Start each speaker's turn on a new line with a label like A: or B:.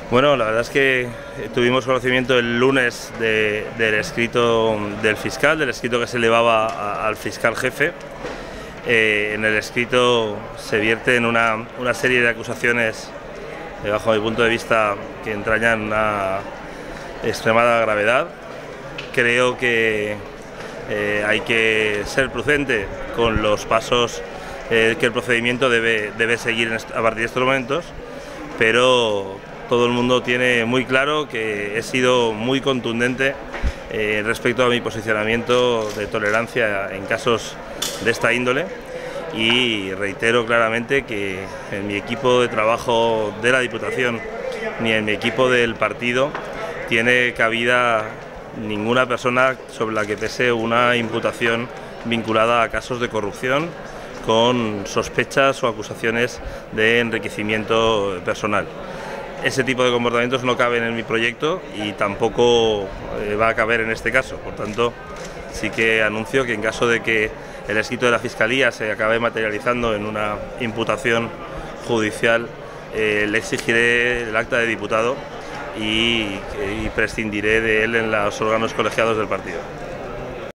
A: Bueno, la verdad es que tuvimos conocimiento el lunes del escrito del fiscal, del escrito que se elevaba al fiscal jefe. En el escrito se vierten una serie de acusaciones, bajo mi punto de vista, que entrañan una extremada gravedad. Creo que hay que ser prudente con los pasos que el procedimiento debe seguir a partir de estos momentos, pero todo el mundo tiene muy claro que he sido muy contundente respecto a mi posicionamiento de tolerancia en casos de esta índole, y reitero claramente que en mi equipo de trabajo de la Diputación ni en mi equipo del partido tiene cabida ninguna persona sobre la que pese una imputación vinculada a casos de corrupción con sospechas o acusaciones de enriquecimiento personal. Ese tipo de comportamientos no caben en mi proyecto y tampoco va a caber en este caso. Por tanto, sí que anuncio que en caso de que el escrito de la Fiscalía se acabe materializando en una imputación judicial, le exigiré el acta de diputado y prescindiré de él en los órganos colegiados del partido.